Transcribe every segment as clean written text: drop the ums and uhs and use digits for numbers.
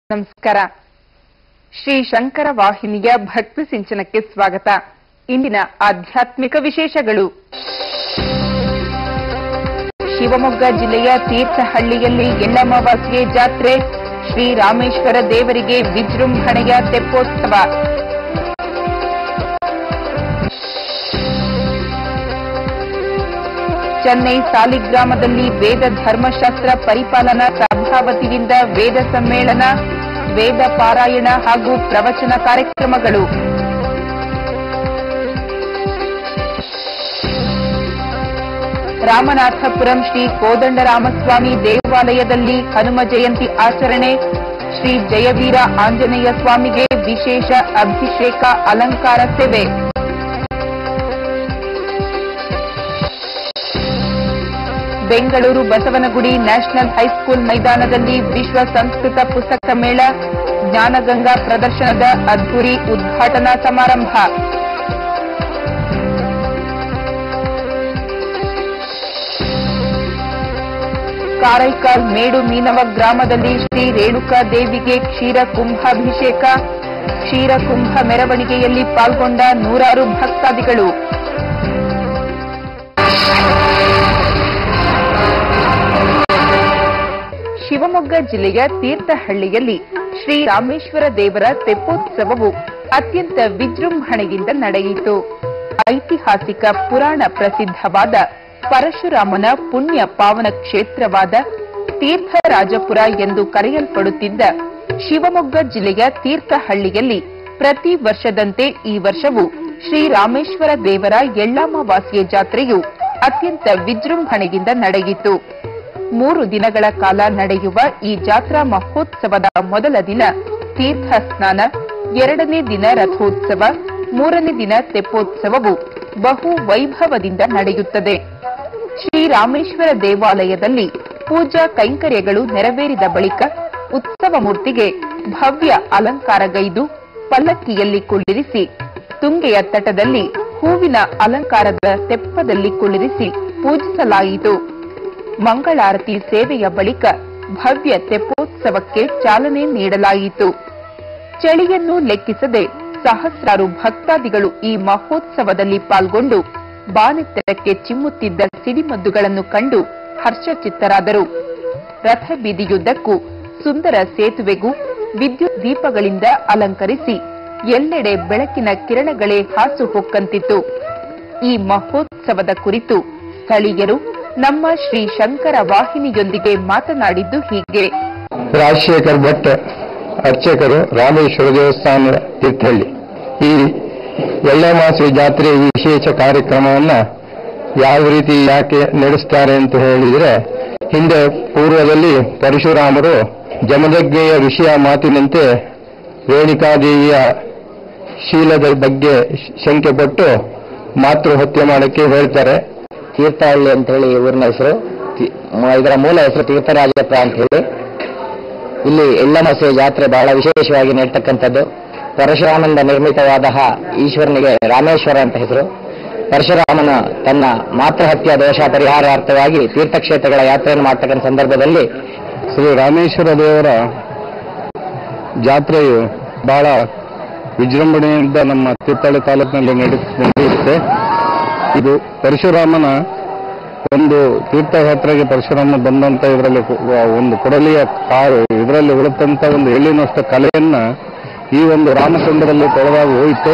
ನಮಸ್ಕಾರ. ಶ್ರೀ ಶಂಕರ ವಾಹಿನಿಯ ಭಕ್ತಿ ಸಿಂಚನಕ್ಕೆ ಸ್ವಾಗತ. ಇಂದಿನ ಆಧ್ಯಾತ್ಮಿಕ ವಿಶೇಷಗಳು. ಶಿವಮೊಗ್ಗ ಜಿಲ್ಲೆಯ ತೀರ್ಥಹಳ್ಳಿಯಲ್ಲಿ ಎಳ್ಳಮಾವಾಸ್ಯೆ ಜಾತ್ರೆ, ಶ್ರೀ ರಾಮೇಶ್ವರ ದೇವರಿಗೆ ವಿಜೃಂಭಣೆಯ ತೆಪ್ಪೋತ್ಸವ. ಚೆನ್ನೈ ಸಾಲಿಗ್ರಾಮದಲ್ಲಿ ವೇದ ಧರ್ಮಶಾಸ್ತ್ರ ಪರಿಪಾಲನಾ ಸಭಾ ವತಿಯಿಂದ ವೇದ ಸಮ್ಮೇಳನ, ವೇದ ಪಾರಾಯಣ ಹಾಗೂ ಪ್ರವಚನ ಕಾರ್ಯಕ್ರಮಗಳು. ರಾಮನಾಥಪುರಂ ಶ್ರೀ ಕೋದಂಡರಾಮಸ್ವಾಮಿ ದೇವಾಲಯದಲ್ಲಿ ಹನುಮ ಜಯಂತಿ ಆಚರಣೆ, ಶ್ರೀ ಜಯವೀರ ಆಂಜನೇಯ ಸ್ವಾಮಿಗೆ ವಿಶೇಷ ಅಭಿಷೇಕ ಅಲಂಕಾರ ಸೇವೆ. ಬೆಂಗಳೂರು ಬಸವನಗುಡಿ ನ್ಯಾಷನಲ್ ಹೈಸ್ಕೂಲ್ ಮೈದಾನದಲ್ಲಿ ವಿಶ್ವ ಸಂಸ್ಕೃತ ಪುಸ್ತಕ ಮೇಳ, ಜ್ಞಾನಗಂಗಾ ಪ್ರದರ್ಶನದ ಅದ್ಧೂರಿ ಉದ್ಘಾಟನಾ ಸಮಾರಂಭ. ಕಾರೈಕಾಲ್ ಮೇಡು ಮೀನವ ಗ್ರಾಮದಲ್ಲಿ ಶ್ರೀ ರೇಣುಕಾ ದೇವಿಗೆ ಕ್ಷೀರ ಕುಂಭಾಭಿಷೇಕ, ಕ್ಷೀರ ಕುಂಭ ಮೆರವಣಿಗೆಯಲ್ಲಿ ಪಾಲ್ಗೊಂಡ ನೂರಾರು ಭಕ್ತಾದಿಗಳು. ಶಿವಮೊಗ್ಗ ಜಿಲ್ಲೆಯ ತೀರ್ಥಹಳ್ಳಿಯಲ್ಲಿ ಶ್ರೀ ರಾಮೇಶ್ವರ ದೇವರ ತೆಪ್ಪೋತ್ಸವವು ಅತ್ಯಂತ ವಿಜೃಂಭಣೆಯಿಂದ ನಡೆಯಿತು. ಐತಿಹಾಸಿಕ ಪುರಾಣ ಪ್ರಸಿದ್ಧವಾದ ಪರಶುರಾಮನ ಪುಣ್ಯ ಪಾವನ ಕ್ಷೇತ್ರವಾದ ತೀರ್ಥರಾಜಪುರ ಎಂದು ಕರೆಯಲ್ಪಡುತ್ತಿದ್ದ ಶಿವಮೊಗ್ಗ ಜಿಲ್ಲೆಯ ತೀರ್ಥಹಳ್ಳಿಯಲ್ಲಿ ಪ್ರತಿ ವರ್ಷದಂತೆ ಈ ವರ್ಷವೂ ಶ್ರೀ ರಾಮೇಶ್ವರ ದೇವರ ಎಳ್ಳಮಾವಾಸ್ಯೆ ಜಾತ್ರೆಯು ಅತ್ಯಂತ ವಿಜೃಂಭಣೆಯಿಂದ ನಡೆಯಿತು. 3 ದಿನಗಳ ಕಾಲ ನಡೆಯುವ ಈ ಜಾತ್ರಾ ಮಹೋತ್ಸವದ ಮೊದಲ ದಿನ ತೀರ್ಥ ಸ್ನಾನ, 2ನೇ ದಿನ ರಥೋತ್ಸವ, 3ನೇ ದಿನ ತೆಪ್ಪೋತ್ಸವವು ಬಹು ವೈಭವದಿಂದ ನಡೆಯುತ್ತದೆ. ಶ್ರೀ ರಾಮೇಶ್ವರ ದೇವಾಲಯದಲ್ಲಿ ಪೂಜಾ ಕೈಂಕರ್ಯಗಳು ನೆರವೇರಿದ ಬಳಿಕ ಉತ್ಸವ ಮೂರ್ತಿಗೆ ಭವ್ಯ ಅಲಂಕಾರಗೈದು ಪಲ್ಲಕ್ಕಿಯಲ್ಲಿ ಕುಳ್ಳಿರಿಸಿ, ತುಂಗೆಯ ತಟದಲ್ಲಿ ಹೂವಿನ ಅಲಂಕಾರದ ತೆಪ್ಪದಲ್ಲಿ ಕುಳ್ಳಿರಿಸಿ ಪೂಜಿಸಲಾಯಿತು. ಮಂಗಳಾರತಿ ಸೇವೆಯ ಬಳಿಕ ಭವ್ಯ ತೆಪ್ಪೋತ್ಸವಕ್ಕೆ ಚಾಲನೆ ನೀಡಲಾಯಿತು. ಚಳಿಯನ್ನು ಲೆಕ್ಕಿಸದೆ ಸಹಸ್ರಾರು ಭಕ್ತಾದಿಗಳು ಈ ಮಹೋತ್ಸವದಲ್ಲಿ ಪಾಲ್ಗೊಂಡು ಬಾನೆತ್ತರಕ್ಕೆ ಚಿಮ್ಮುತ್ತಿದ್ದ ಸಿಡಿಮದ್ದುಗಳನ್ನು ಕಂಡು ಹರ್ಷಚಿತ್ತರಾದರು. ರಥಬೀದಿಯುದ್ದಕ್ಕೂ ಸುಂದರ ಸೇತುವೆಗೂ ವಿದ್ಯುತ್ ದೀಪಗಳಿಂದ ಅಲಂಕರಿಸಿ ಎಲ್ಲೆಡೆ ಬೆಳಕಿನ ಕಿರಣಗಳೇ ಹಾಸು ಹೊಕ್ಕಂತಿತ್ತು. ಈ ಮಹೋತ್ಸವದ ಕುರಿತು ಸ್ಥಳೀಯರು ನಮ್ಮ ಶ್ರೀ ಶಂಕರ ವಾಹಿನಿಯೊಂದಿಗೆ ಮಾತನಾಡಿದ್ದು ಹೀಗೆ. ರಾಜಶೇಖರ್ ಭಟ್, ಅರ್ಚಕರು, ರಾಮೇಶ್ವರ ದೇವಸ್ಥಾನ ತೀರ್ಥಹಳ್ಳಿ. ಈ ಎಳ್ಳಮಾವಾಸ್ಯೆ ಜಾತ್ರೆ ವಿಶೇಷ ಕಾರ್ಯಕ್ರಮವನ್ನು ಯಾವ ರೀತಿ ಯಾಕೆ ನಡೆಸ್ತಾರೆ ಅಂತ ಹೇಳಿದರೆ, ಹಿಂದೆ ಪೂರ್ವದಲ್ಲಿ ಪರಶುರಾಮರು ಜಮದಗ್ನಿಯ ವಿಷಯ ಮಾತಿನಂತೆ ರೇಣುಕಾದೇವಿಯ ಶೀಲದ ಬಗ್ಗೆ ಶಂಕೆ ಪಟ್ಟು ಮಾತೃಹತ್ಯೆ ಮಾಡಕ್ಕೆ ಹೇಳ್ತಾರೆ. ತೀರ್ಥಹಳ್ಳಿ ಅಂತ ಹೇಳಿ ಊರಿನ ಹೆಸರು. ಇದರ ಮೂಲ ಹೆಸರು ತೀರ್ಥರಾಜಪುರ ಅಂತ ಹೇಳಿ. ಇಲ್ಲಿ ಎಳ್ಳಮಾವಾಸ್ಯೆ ಜಾತ್ರೆ ಬಹಳ ವಿಶೇಷವಾಗಿ ನಡೀತಕ್ಕಂಥದ್ದು. ಪರಶುರಾಮನಿಂದ ನಿರ್ಮಿತವಾದ ಈಶ್ವರನಿಗೆ ರಾಮೇಶ್ವರ ಅಂತ ಹೆಸರು. ಪರಶುರಾಮನ ತನ್ನ ಮಾತೃಹತ್ಯೆ ದೋಷ ಪರಿಹಾರಾರ್ಥವಾಗಿ ತೀರ್ಥಕ್ಷೇತ್ರಗಳ ಯಾತ್ರೆಯನ್ನು ಮಾಡ್ತಕ್ಕಂಥ ಸಂದರ್ಭದಲ್ಲಿ ಶ್ರೀ ರಾಮೇಶ್ವರ ದೇವರ ಜಾತ್ರೆಯು ಬಹಳ ವಿಜೃಂಭಣೆಯಿಂದ ನಮ್ಮ ತೀರ್ಥಹಳ್ಳಿ ತಾಲೂಕಿನಲ್ಲಿ ನಡೆಯುತ್ತೆ. ಇದು ಪರಶುರಾಮನ ಒಂದು ತೀರ್ಥಯಾತ್ರೆಗೆ ಪರಶುರಾಮ ಬಂದಂತ ಇದರಲ್ಲಿ ಒಂದು ಕೊಡಲಿಯ ಕಾರು ಇದರಲ್ಲಿ ಉಳಿದಂತ ಒಂದು ಎಳ್ಳಿನಷ್ಟು ಕಲೆಯನ್ನ ಈ ಒಂದು ರಾಮಚಂದ್ರದಲ್ಲಿ ತೊಳೆದಾಗ ಹೋಯಿತು.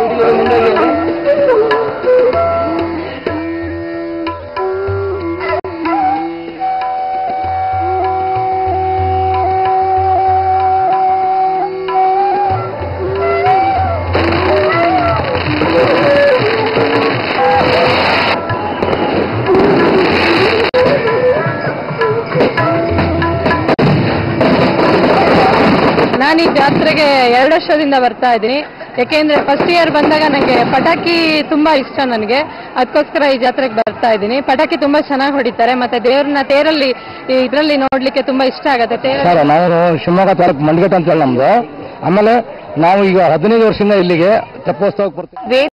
ನಾನು ಈ ಜಾತ್ರೆಗೆ 2 ವರ್ಷದಿಂದ ಬರ್ತಾ ಇದ್ದೀನಿ. ಯಾಕೆಂದ್ರೆ ಫಸ್ಟ್ ಇಯರ್ ಬಂದಾಗ ನನಗೆ ಪಟಾಕಿ ತುಂಬಾ ಇಷ್ಟ. ನನಗೆ ಅದಕ್ಕೋಸ್ಕರ ಈ ಜಾತ್ರೆಗೆ ಬರ್ತಾ ಇದ್ದೀನಿ. ಪಟಾಕಿ ತುಂಬಾ ಚೆನ್ನಾಗಿ ಹೊಡಿತಾರೆ, ಮತ್ತೆ ದೇವ್ರನ್ನ ತೇರಲ್ಲಿ ಇದರಲ್ಲಿ ನೋಡ್ಲಿಕ್ಕೆ ತುಂಬಾ ಇಷ್ಟ ಆಗುತ್ತೆ. ಸರ್, ನಾವು ಶಿವಮೊಗ್ಗ ತಾಲೂಕು ಮಂಡಗಟ್ಟ ಅಂತ ಹೇಳಿ ನಮ್ದು. ಆಮೇಲೆ ನಾವು ಈಗ 15 ವರ್ಷದಿಂದ ಇಲ್ಲಿಗೆ ತೆಪ್ಪೋತ್ಸವಕ್ಕೆ ಬರ್ತೀವಿ.